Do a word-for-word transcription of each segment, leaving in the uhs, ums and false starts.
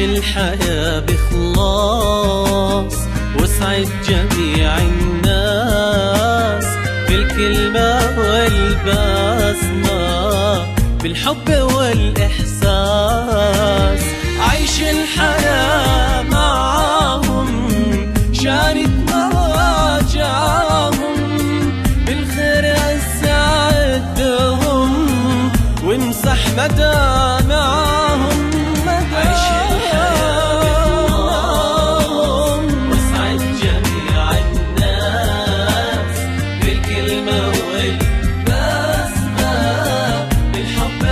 الحياة بإخلاص واسعد جميع الناس بالكلمة والبسمة بالحب والإحساس. عيش الحياة معاهم شارك مواجعهم بالخير أسعدهم وامسح مدامعهم. عيش الحياة بإخلاص واسعد جميع الناس بالكلمة والبسمة بالحب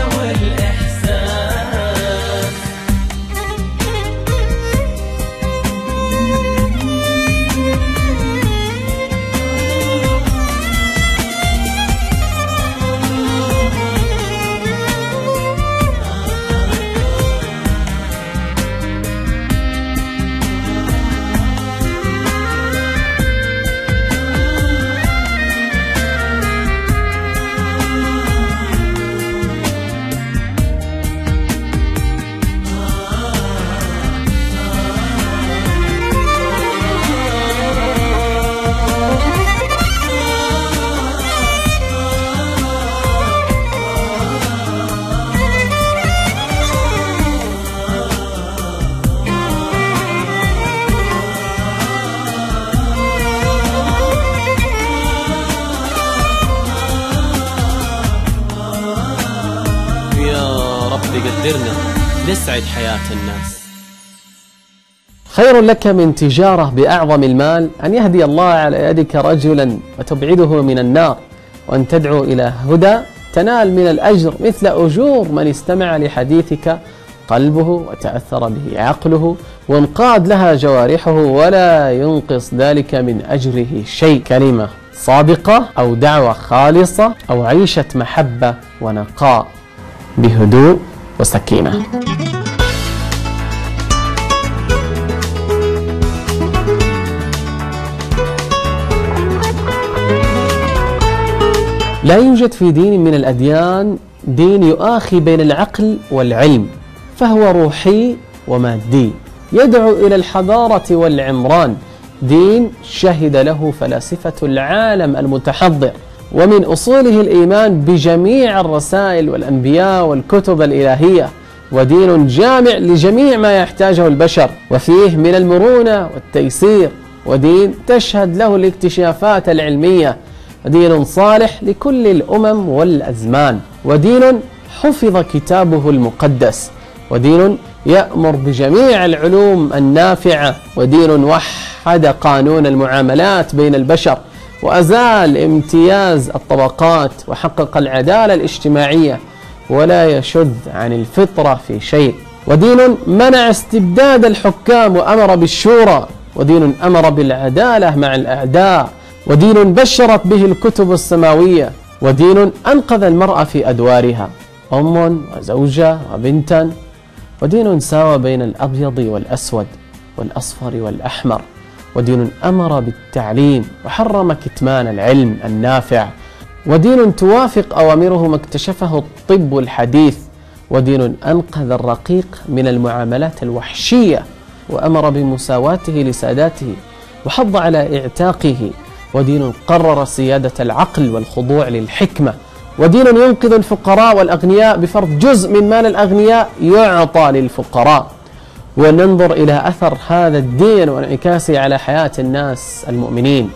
والإحساس. قدرنا نسعد حياة الناس. خير لك من تجارة بأعظم المال أن يهدي الله على يدك رجلا وتبعده من النار، وأن تدعو إلى هدى تنال من الأجر مثل أجور من استمع لحديثك قلبه وتأثر به عقله وانقاد لها جوارحه ولا ينقص ذلك من أجره شيء. كلمة صادقة أو دعوة خالصة أو عيشة محبة ونقاء بهدوء وسكينة. لا يوجد في دين من الأديان دين يؤاخي بين العقل والعلم، فهو روحي ومادي يدعو إلى الحضارة والعمران، دين شهد له فلاسفة العالم المتحضر، ومن أصوله الإيمان بجميع الرسائل والأنبياء والكتب الإلهية، ودين جامع لجميع ما يحتاجه البشر، وفيه من المرونة والتيسير، ودين تشهد له الاكتشافات العلمية، ودين صالح لكل الأمم والأزمان، ودين حفظ كتابه المقدس، ودين يأمر بجميع العلوم النافعة، ودين وحد قانون المعاملات بين البشر وأزال امتياز الطبقات وحقق العدالة الاجتماعية ولا يشذ عن الفطرة في شيء، ودين منع استبداد الحكام وأمر بالشورى، ودين أمر بالعدالة مع الأعداء، ودين بشرت به الكتب السماوية، ودين أنقذ المرأة في أدوارها أم وزوجة وبنتا، ودين ساوى بين الأبيض والأسود والأصفر والأحمر، ودين أمر بالتعليم وحرم كتمان العلم النافع، ودين توافق أوامره ما اكتشفه الطب الحديث، ودين أنقذ الرقيق من المعاملات الوحشية وأمر بمساواته لساداته وحض على إعتاقه، ودين قرر سيادة العقل والخضوع للحكمة، ودين ينقذ الفقراء والأغنياء بفرض جزء من مال الأغنياء يعطى للفقراء. وننظر إلى أثر هذا الدين وانعكاسه على حياة الناس المؤمنين،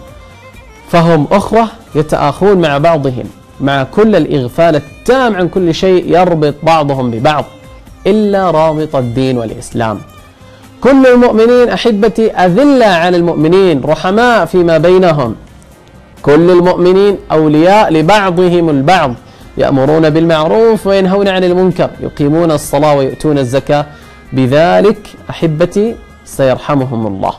فهم أخوة يتآخون مع بعضهم مع كل الإغفال التام عن كل شيء يربط بعضهم ببعض إلا رابط الدين والإسلام. كل المؤمنين أحبتي أذلة على المؤمنين رحماء فيما بينهم، كل المؤمنين أولياء لبعضهم البعض، يأمرون بالمعروف وينهون عن المنكر، يقيمون الصلاة ويؤتون الزكاة، بذلك أحبتي سيرحمهم الله.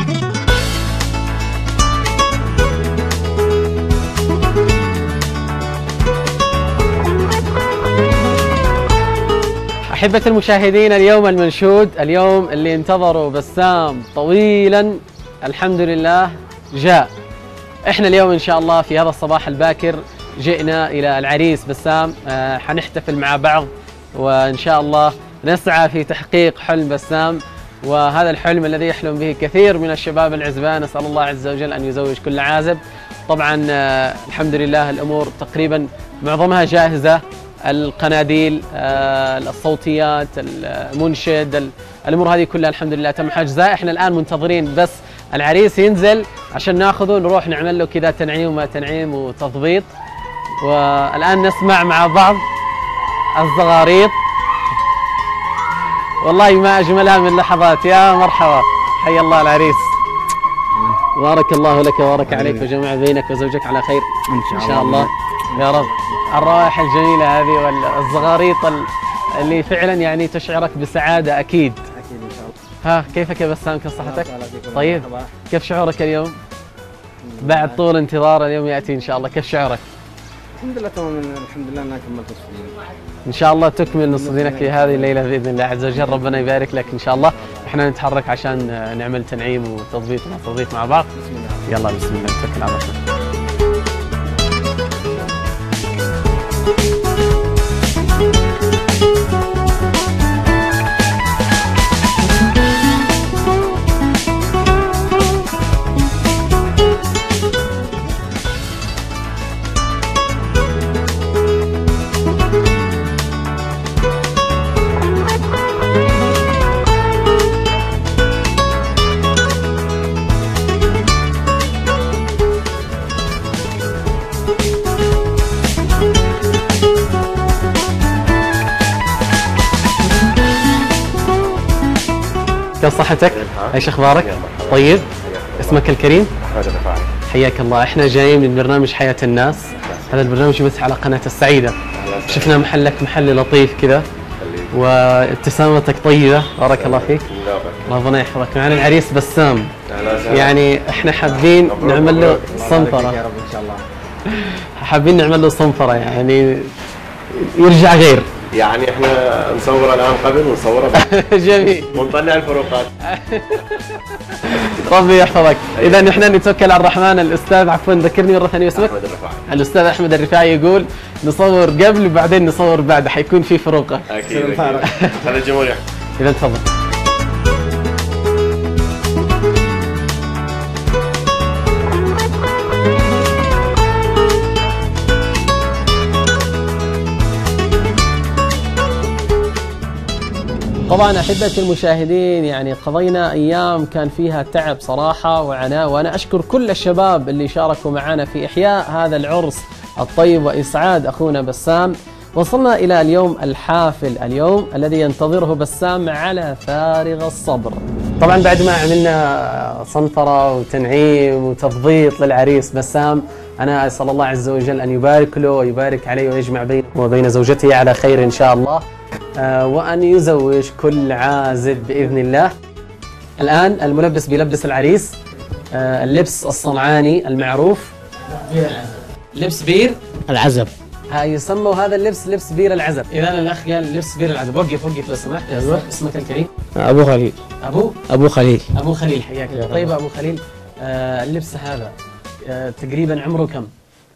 أحبة المشاهدين، اليوم المنشود، اليوم اللي انتظروا بسام طويلا الحمد لله جاء. احنا اليوم ان شاء الله في هذا الصباح الباكر جئنا الى العريس بسام، آه حنحتفل مع بعض، وان شاء الله نسعى في تحقيق حلم بسام، وهذا الحلم الذي يحلم به كثير من الشباب العزبان. نسأل الله عز وجل أن يزوج كل عازب. طبعا آه الحمد لله الأمور تقريبا معظمها جاهزة، القناديل، آه الصوتيات، المنشد، الأمور هذه كلها الحمد لله تم حجزها. احنا الآن منتظرين بس العريس ينزل عشان ناخذه نروح نعمل له كذا تنعيم وما تنعيم وتضبيط. والآن نسمع مع بعض الزغاريط. والله ما أجملها من لحظات. يا مرحبا، حي الله العريس، بارك الله لك وبارك عليك وجمع بينك وزوجك على خير إن شاء الله يا رب. الروائح الجميلة هذه والزغاريط اللي فعلا يعني تشعرك بسعادة أكيد. أكيد إن شاء الله. ها كيفك يا بسام؟ كيف صحتك؟ طيب، كيف شعورك اليوم؟ بعد طول انتظار اليوم يأتي إن شاء الله، كيف شعورك؟ الحمد لله تمام، الحمد لله انك كملت نصف دينك. ان شاء الله تكمل نصف دينك في هذه الليله باذن الله عز وجل، ربنا يبارك لك ان شاء الله. احنا نتحرك عشان نعمل تنعيم وتضبيط وتضبيط مع بعض. بسم الله. يلا بسم الله، نتوكل على الله. كيف صحتك؟ ايش اخبارك؟ طيب؟ اسمك الكريم؟ احمد الرفاعي. حياك الله، احنا جايين من برنامج حياة الناس. هذا البرنامج بث على قناة السعيدة. شفنا محلك محل لطيف كذا وابتسامتك طيبة، بارك الله فيك. ربنا يحفظك. معنا العريس بسام، يعني احنا حابين نعمل له صنفرة يا رب ان شاء الله. حابين نعمل له صنفرة يعني يرجع غير. يعني احنا نصور الان قبل ونصوره بعد. جميل، ونطلع الفروقات. ربي يحفظك. اذا نحن نتوكل على الرحمن. الاستاذ عفوا ذكرني مره ثانيه اسمك؟ احمد الرفاعي. الاستاذ احمد الرفاعي يقول نصور قبل وبعدين نصور بعد، حيكون في فروقه. اكيد اكيد. هذا الجمهور يحكي. اذا تفضل. طبعا أحبتي المشاهدين، يعني قضينا أيام كان فيها تعب صراحة وعناء، وأنا أشكر كل الشباب اللي شاركوا معنا في إحياء هذا العرس الطيب وإسعاد أخونا بسام. وصلنا إلى اليوم الحافل، اليوم الذي ينتظره بسام على فارغ الصبر. طبعا بعد ما عملنا صنفرة وتنعيم وتضبيط للعريس بسام، أنا أسأل الله عز وجل أن يبارك له ويبارك عليه ويجمع بينه وبين زوجته على خير إن شاء الله، آه وأن يزوج كل عازب بإذن الله. الآن الملبس بيلبس العريس آه اللبس الصنعاني المعروف، لبس بير العزب. يسموا هذا اللبس لبس بير العزب. إذا الأخ قال لبس بير العزب. وقف وقف لو سمحت. أيوه. اسمك الكريم؟ أبو خليل. أبو أبو خليل. أبو خليل، حياك الله. طيب أبو خليل، آه اللبس هذا آه تقريبا عمره كم؟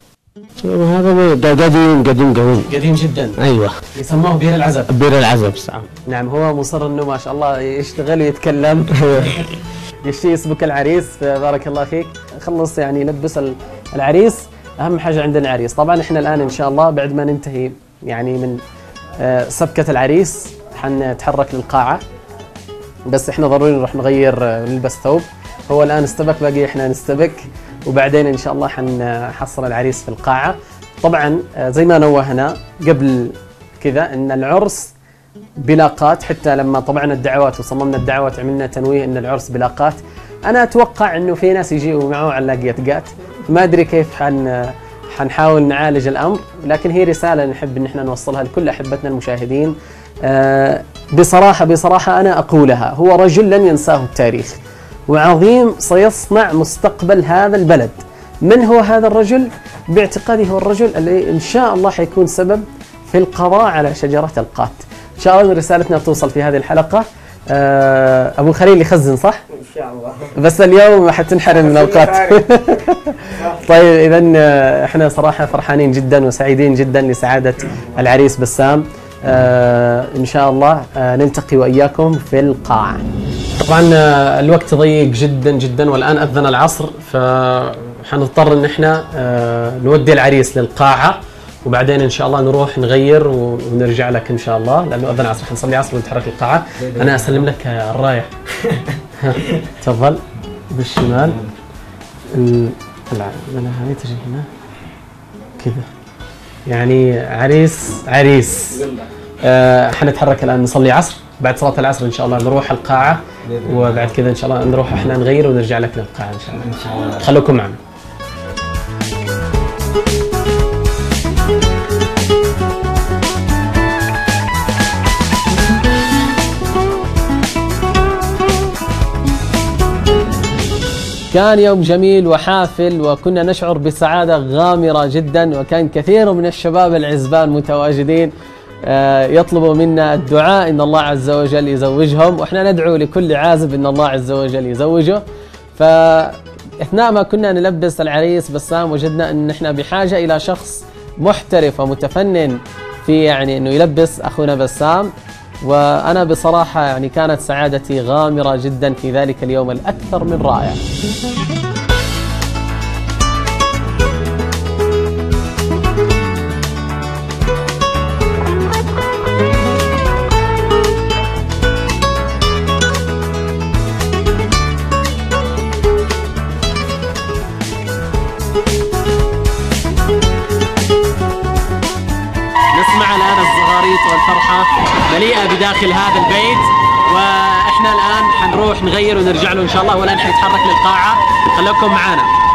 هذا قديم قديم قديم قديم جدا. ايوه، يسموه بير العزب. بير العزب صح. نعم، هو مصر انه ما شاء الله يشتغل ويتكلم. يشتي يسبك العريس، بارك الله فيك. خلص يعني يلبس العريس، اهم حاجه عندنا العريس. طبعا احنا الان ان شاء الله بعد ما ننتهي يعني من سبكه العريس حنتحرك للقاعه، بس احنا ضروري نروح نغير نلبس ثوب. هو الان استبك، باقي احنا نستبك، وبعدين ان شاء الله حنحصل العريس في القاعه. طبعا زي ما نوهنا قبل كذا ان العرس بلاقات، حتى لما طبعنا الدعوات وصممنا الدعوات عملنا تنويه ان العرس بلاقات. انا اتوقع انه في ناس يجيوا معه علاقيات، ما ادري كيف حن حنحاول نعالج الامر، لكن هي رساله نحب ان احنا نوصلها لكل احبتنا المشاهدين. أه بصراحه بصراحه انا اقولها، هو رجل لن ينساه التاريخ، وعظيم سيصنع مستقبل هذا البلد. من هو هذا الرجل؟ باعتقادي هو الرجل اللي إن شاء الله حيكون سبب في القضاء على شجرة القات. إن شاء الله رسالتنا توصل في هذه الحلقة. أبو خليل يخزن صح؟ إن شاء الله. بس اليوم حتنحرم من القات. طيب إذا إحنا صراحة فرحانين جدا وسعيدين جدا لسعادة العريس بسام. آه إن شاء الله آه نلتقي وإياكم في القاعة. طبعا آه الوقت ضيق جدا جدا، والآن أذن العصر، فحنضطر إن إحنا آه نودي العريس للقاعة، وبعدين إن شاء الله نروح نغير ونرجع لك إن شاء الله، لأنه أذن العصر حنصلي عصر ونتحرك للقاعة. أنا أسلم لك الرايح. تفضل بالشمال. العلامة هاي تجي هنا كذا، يعني عريس عريس. آه حنتحرك الآن نصلي عصر، بعد صلاة العصر إن شاء الله نروح القاعة، وبعد كذا إن شاء الله نروح إحنا نغير ونرجع لك للقاعة إن شاء الله. إن شاء الله. خلوكم معنا. كان يوم جميل وحافل، وكنا نشعر بسعادة غامرة جدا، وكان كثير من الشباب العزبان متواجدين يطلبوا منا الدعاء إن الله عز وجل يزوجهم، وإحنا ندعو لكل عازب إن الله عز وجل يزوجه. فأثناء ما كنا نلبس العريس بسام وجدنا أن إحنا بحاجة إلى شخص محترف ومتفنن في يعني إنه يلبس أخونا بسام، وأنا بصراحة يعني كانت سعادتي غامرة جدا في ذلك اليوم الأكثر من رائع. نسمع الآن الزغاريط والفرحة مليئة بداخل هذا البيت، وإحنا الآن حنروح نغير ونرجع له إن شاء الله، والآن حنتحرك للقاعة. خلوكم معنا.